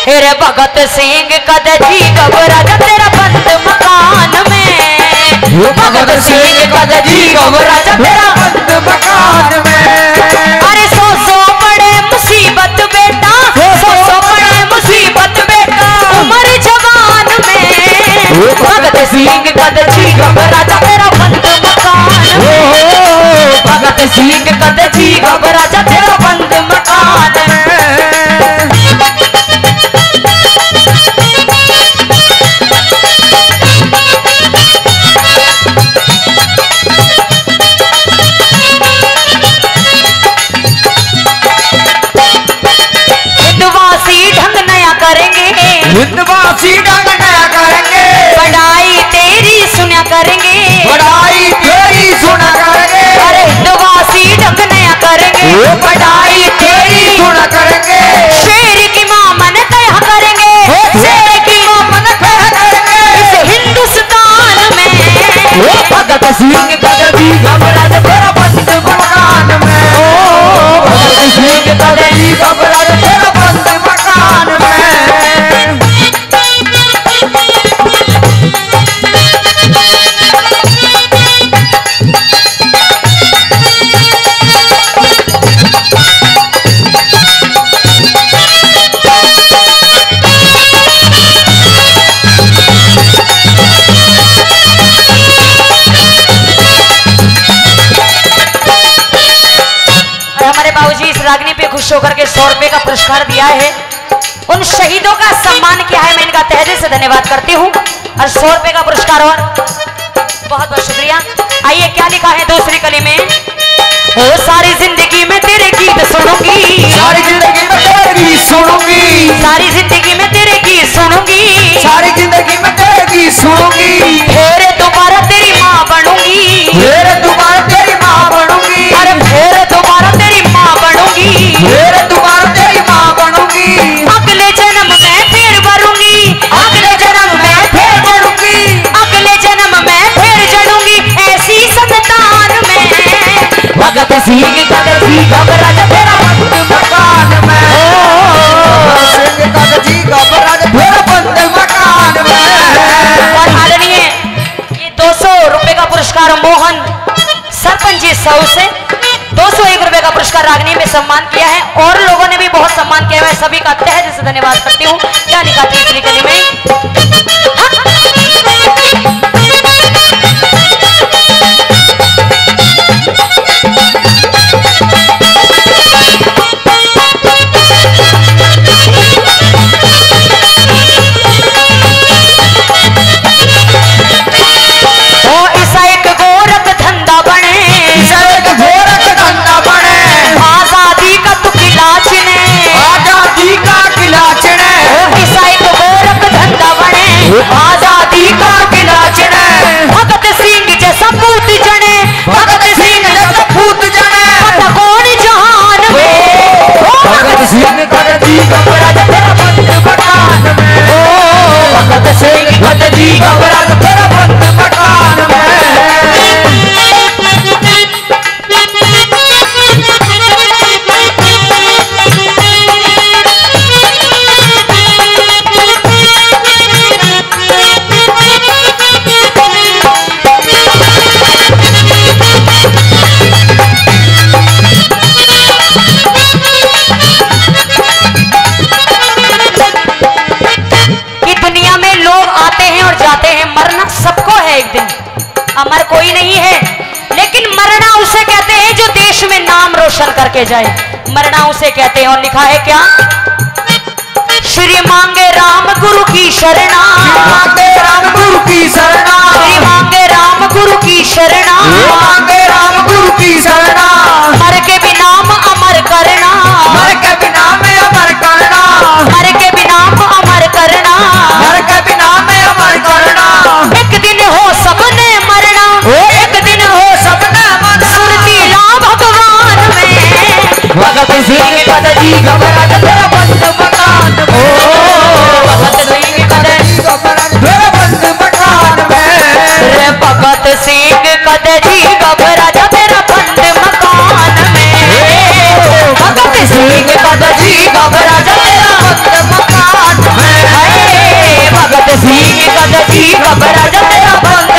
हेरे भगत सिंह कद जी घबरा जा तेरा बंद मकान में। भगत सिंह कद जी घबरा जा तेरा बंद मकान में। अरे सौ बड़े मुसीबत बेटा, सौ बड़े मुसीबत बेटा उम्र जवान में। भगत सिंह कद जी घबरा जा तेरा बंद मकान में। भगत सिंह कद जी घबरा जा तेरा बंद मकान में। हिंदवासी ढंग नया करेंगे, बढ़ाई तेरी सुना करेंगे, बढ़ाई तेरी सुना करेंगे। अरे हिंदवासी ढंग नया करेंगे, बढ़ाई तेरी सुना करेंगे। शेर की मां मन कहा करेंगे, शेर की मां मन कहा करेंगे इस हिंदुस्तान में। भगत सिंह कद जी घबरा जा तेरा बंद मकान में। भगत सिंह कद जी घबरा जा तेरा बंद मकान में। रागनी पे खुश होकर के 100 रुपए का पुरस्कार दिया है। उन शहीदों का सम्मान किया है, मैं इनका तहे दिल से धन्यवाद करती हूँ। और 100 रुपए का पुरस्कार और बहुत बहुत शुक्रिया। आइए क्या लिखा है दूसरी कली में। ओ सारी जिंदगी में तेरे गीत सुनूंगी, सारी जिंदगी में तेरे गीत सुनूंगी, सारी जिंदगी में तेरे गीत सुनूंगी, सारी जिंदगी में तेरे गीत सुनूंगी। फिर दोबारा तेरी माँ बनूंगी, फिर दोबारा तेरी माँ बनूंगी। अरे फिर दोबारा तेरी माँ बनूंगी, फिर दोबारा तेरी माँ बनूंगी। अगले जन्म में फिर बनूंगी, अगले जन्म में फिर बनूंगी, अगले जन्म में फिर जड़ूंगी ऐसी संतान में। भगत सिंह कद जी घबरा जा तेरा बंद मकान में। सिंह कद जी घबरा जा तेरा बंद मकान में। और आदरणीय ये 200 रुपए का पुरस्कार मोहन सरपंच जी साहू से 201 रुपए का पुरस्कार रागनी में सम्मान किया है। और लोगों ने भी बहुत सम्मान किया है, सभी का तहे दिल से धन्यवाद करती हूँ। क्या लिखा तीसरी कली में। आजादी का किला चढ़े, भगत सिंह जैसा पूत जने, भगत सिंह जैसा पूत जने कौन जहान में। भगत सिंह कद जी घबरा जा तेरा बंद मकान में। भगत सिंह कद जी घबरा जा तेरा बंद मकान में। एक दिन अमर कोई नहीं है, लेकिन मरना उसे कहते हैं जो देश में नाम रोशन करके जाए। मरना उसे कहते हैं। और लिखा है क्या। श्री मांगे राम गुरु की शरणा, मांगे राम गुरु की शरणा, श्री मांगे राम गुरु की शरणा, मांगे राम गुरु की शरणा। मर के भी नाम अमर करना, मर के भी नाम अमर करना, मर के भी नाम अमर करना, मर के भी नाम अमर करना। एक दिन हो सबने मरना, एक दिन हो सबने मरना। सुरती ला भगवान में। भगत सिंह कद जी घबरा जा तेरा बंद मकान में। भगत सिंह कद जी घबरा जा तेरा बंद मकान में। भगत सिंह कद जी घबरा जा तेरा बंद मकान में। भगत सिंह कद जी घबरा जा तेरा बंद मकान कद जी घबरा जा तेरा बंद